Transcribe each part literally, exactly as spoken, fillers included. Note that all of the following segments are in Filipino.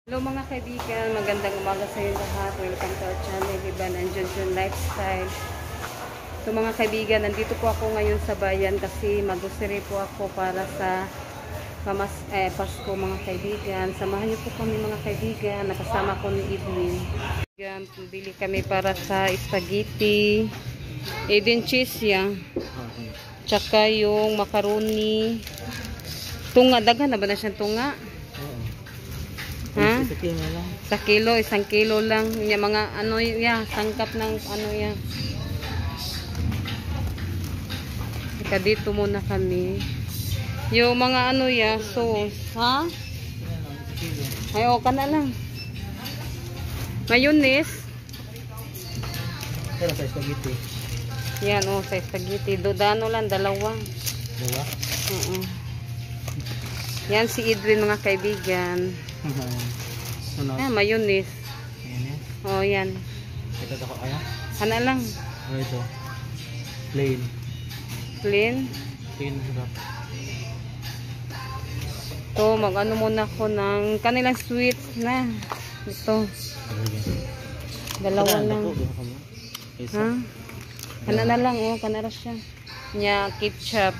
Hello mga kaibigan, magandang umaga sa inyo lahat. Welcome to our channel, Iban and Junjun Lifestyle. So mga kaibigan, nandito po ako ngayon sa bayan kasi mag-grocery po ako para sa pamas eh, Pasko mga kaibigan. Samahan niyo po kami mga kaibigan, nakasama ko ni Edwin. Bili kami para sa spaghetti, Eden cheese yan. Tsaka yung macaroni. Tunga, daghan na ba na siyang tunga? Ha? Sa kilo lang. Sa kilo, isang kilo lang. Yung mga ano ya, sangkap ng ano ya. Ika dito muna kami. Yung mga ano ya, sauce, ha? Ay, o ka na lang. Mayonnaise. Pero sa spaghetti. Yan o, sa spaghetti. Dodano lang, dalawa. Dalawa? Oo. Yan si Edwin mga kaibigan. Ah, mayonnaise. Mayonnaise? Oh, yan. Ito ako kaya? Ano lang? O ito? Plain. Plain? Plain sarap. To, mag-ano muna ko ng kanilang sweet na. Ito. Dalawa lang. Ha? Ano na lang, oh. Kanara siya. Nya, ketchup.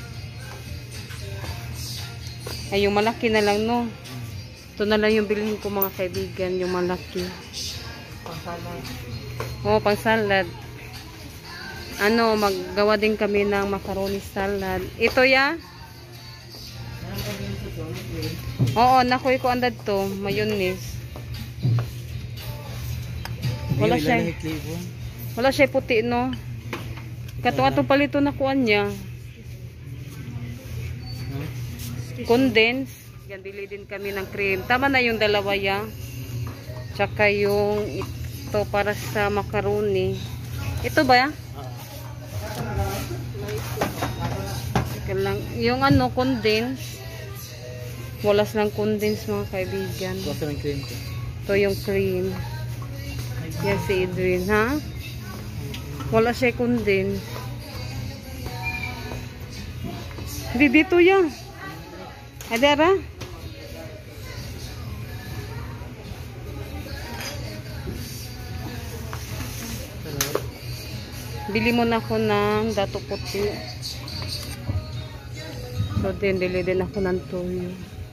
Ay, yung malaki na lang, no? Ito na lang yung bilhin ko mga kaibigan, yung malaki. Pang salad. Oo, pang salad. Ano, maggawa din kami ng macaroni salad. Ito ya? Oo, nakuha ko andad to, mayonnaise. Wala siya. Wala siya puti, no? Katong-atong palito na kuan niya. Condense. Yan, bili din kami ng cream. Tama na yung dalawa yan. Tsaka yung ito para sa macaroni. Ito ba yan? Lang. Yung ano, condense. Walas ng condense mga kaibigan. Ito yung cream. Yan si Edwin, ha? Wala siya condense. Hindi dito yan. Ada ba? Bili mo na ako ng dato puti. So din, bili din ako ng toyo.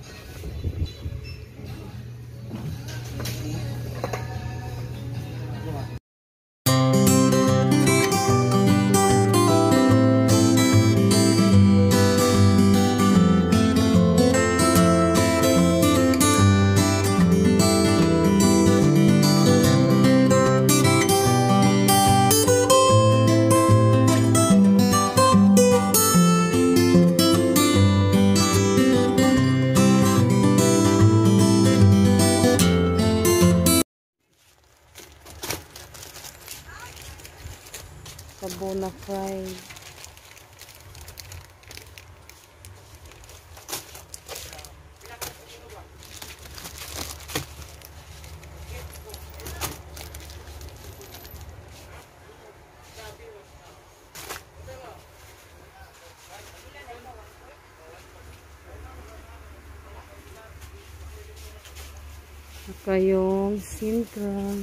Sabona fry. Saka yung sintra.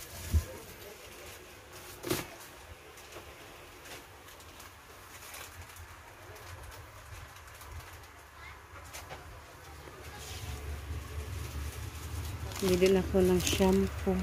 Bili din ako ng shampoo.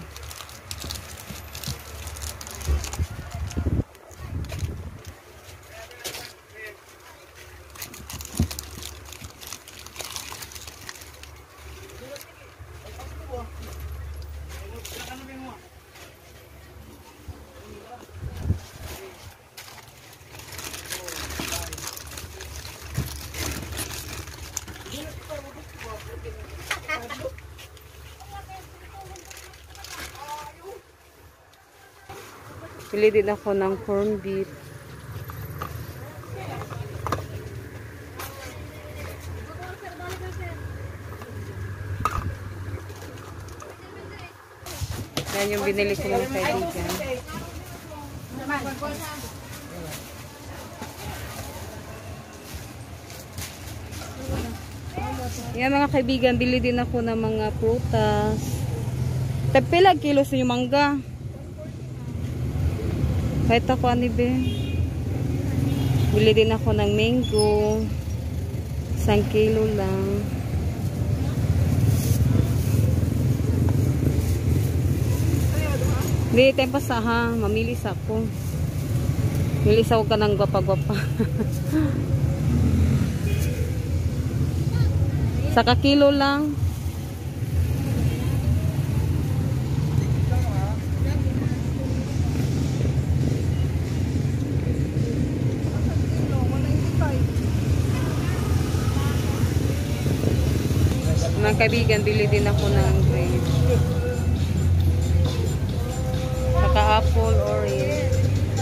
Bili din ako ng corned beef. Yan yung binili ko ng kaibigan. Yan mga kaibigan, bili din ako ng mga prutas. Tapilag kilos yung mangga. Kahit ako ani be. Bili din ako ng mango. Isang kilo lang. Hindi, tayo pa sa ha. Mamilis ako. Milis ako ka ng gwapa-gwapa. Saka kilo lang. Mga kaibigan, bili din ako ng grapes. Saka apple, orange.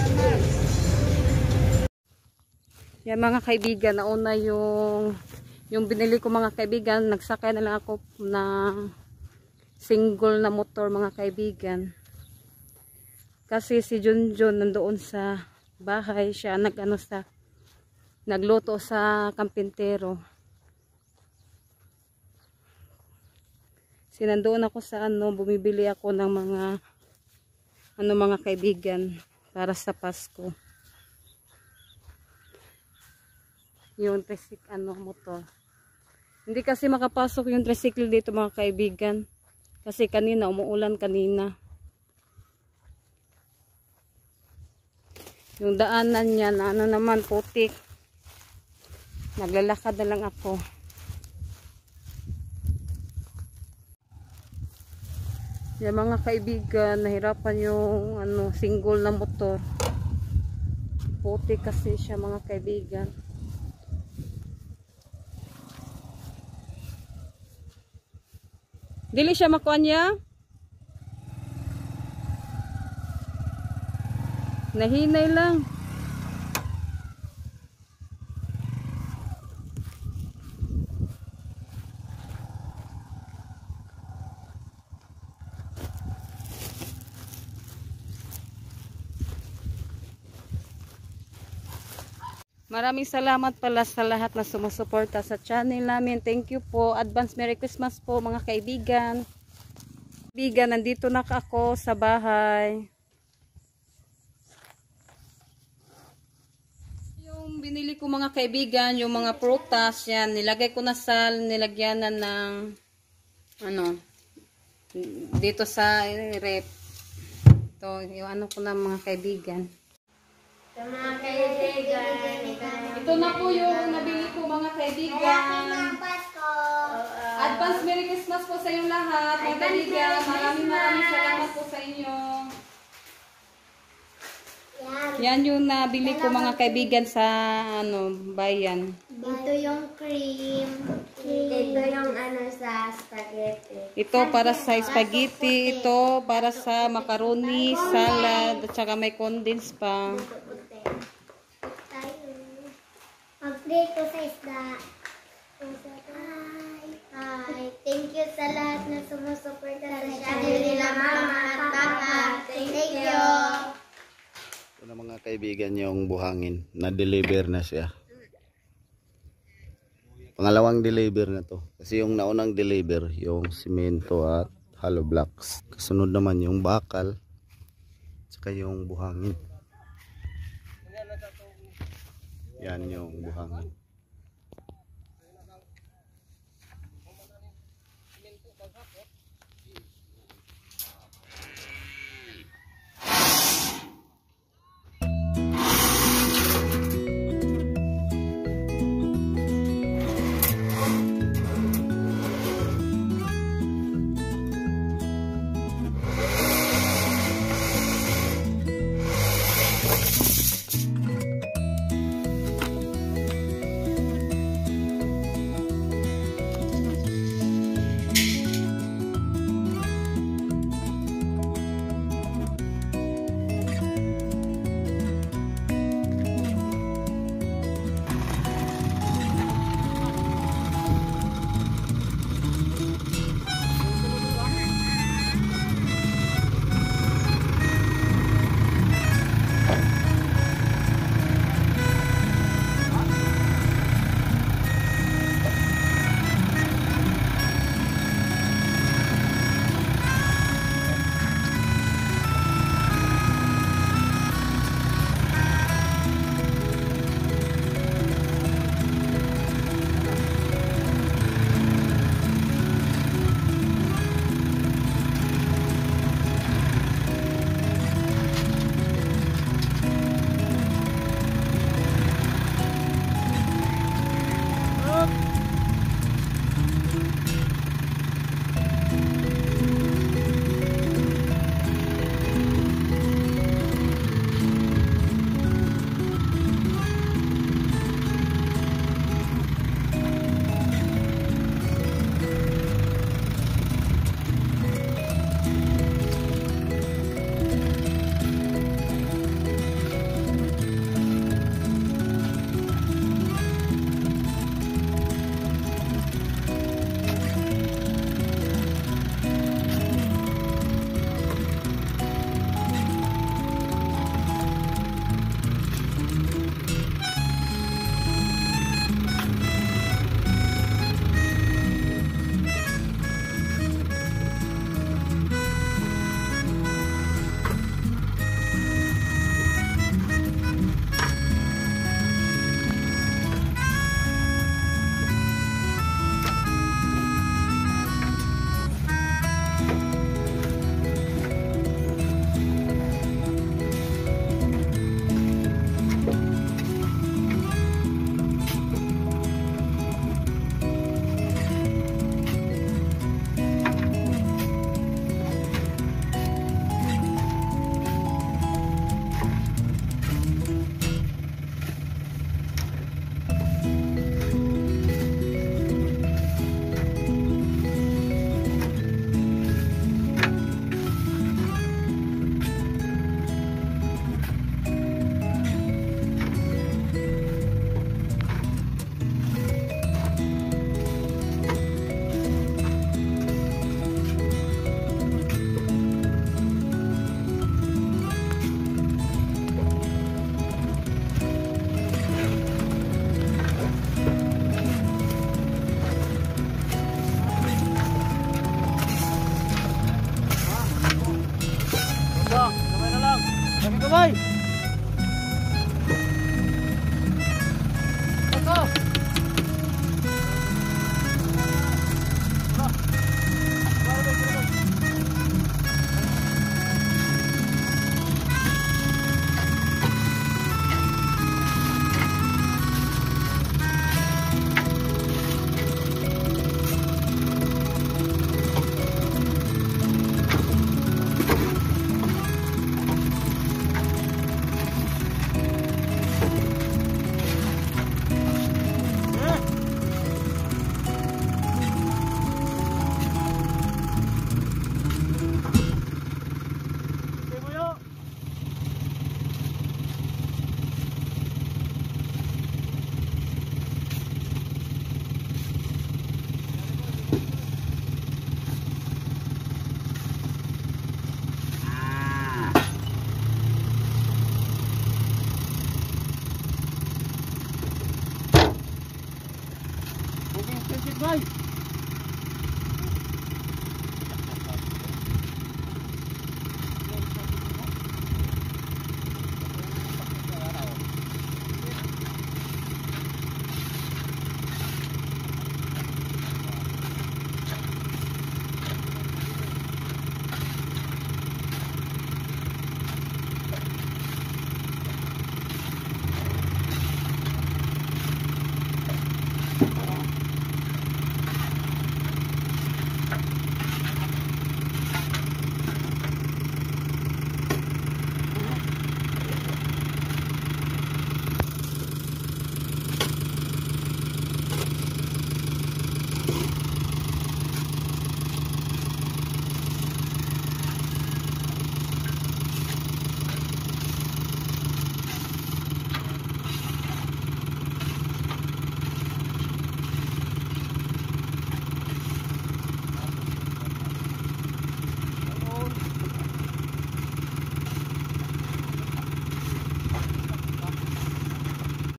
Yan mga kaibigan, nauna yung yung binili ko mga kaibigan, nagsakay na lang ako ng single na motor mga kaibigan. Kasi si Junjun nandoon sa bahay, siya nag-ano sa nagluto sa kampintero. Sinandoon ako sa ano, bumibili ako ng mga ano mga kaibigan para sa Pasko. Yung tresik ano motor. Hindi kasi makapasok yung tricycle dito mga kaibigan. Kasi kanina umuulan kanina. Yung daanan niya na ano naman putik. Naglalakad na lang ako. Yan mga kaibigan, nahirapan yung ano single na motor. Putik kasi siya mga kaibigan. Dili siya makuha niya. Nahinay lang. Maraming salamat pala sa lahat na sumusuporta sa channel namin. Thank you po. Advance Merry Christmas po mga kaibigan. Kaibigan, nandito na ako sa bahay. Yung binili ko mga kaibigan, yung mga prutas, yan, nilagay ko na sa nilagyanan ng ano, dito sa rep. Ito, yung ano ko na mga kaibigan. Sa mga kaibigan, Ito na po yung nabili ko mga kaibigan. Advance Merry Christmas po sa inyong lahat mga kaibigan. Maraming maraming salamat po sa inyo. Yan yung nabili ko mga kaibigan sa ano bayan. Ito yung cream. Ito yung ano sa spaghetti. Ito para sa spaghetti, ito para sa macaroni, salad, at saka may condensed pa. Mag-prito sa isda. Hi. Hi. Thank you sa lahat na sumusuporta sa channel nila Mama at Papa. Thank you. Ito na mga kaibigan yung buhangin. Na-deliver na siya. Pangalawang deliver na to. Kasi yung naunang deliver, yung simento at hollow blocks. Kasunod naman yung bakal. Saka yung buhangin. Yan yung buhangin.